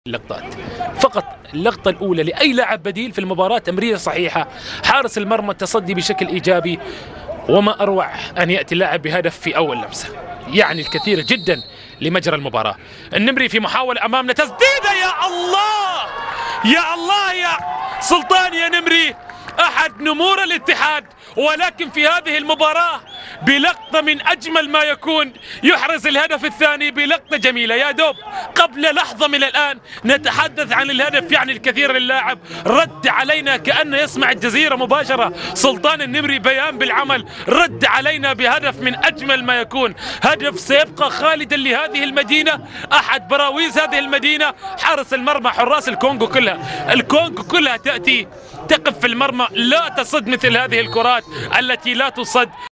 اللقطات فقط. اللقطة الأولى لأي لاعب بديل في المباراة تمريرة صحيحة، حارس المرمى تصدي بشكل إيجابي، وما أروع أن يأتي اللاعب بهدف في أول لمسة، يعني الكثير جدا لمجرى المباراة. النمري في محاولة أمامنا، تسديدة، يا الله يا الله يا سلطان يا نمري، أحد نمور الاتحاد، ولكن في هذه المباراة بلقطة من أجمل ما يكون يحرز الهدف الثاني بلقطة جميلة. يا دوب قبل لحظة من الآن نتحدث عن الهدف، يعني الكثير للاعب، رد علينا كأنه يسمع الجزيرة مباشرة. سلطان النمري بيان بالعمل، رد علينا بهدف من أجمل ما يكون، هدف سيبقى خالدا لهذه المدينة، أحد براويز هذه المدينة. حارس المرمى، حراس الكونغو كلها تأتي تقف في المرمى، لا تصد مثل هذه الكرات التي لا تصد.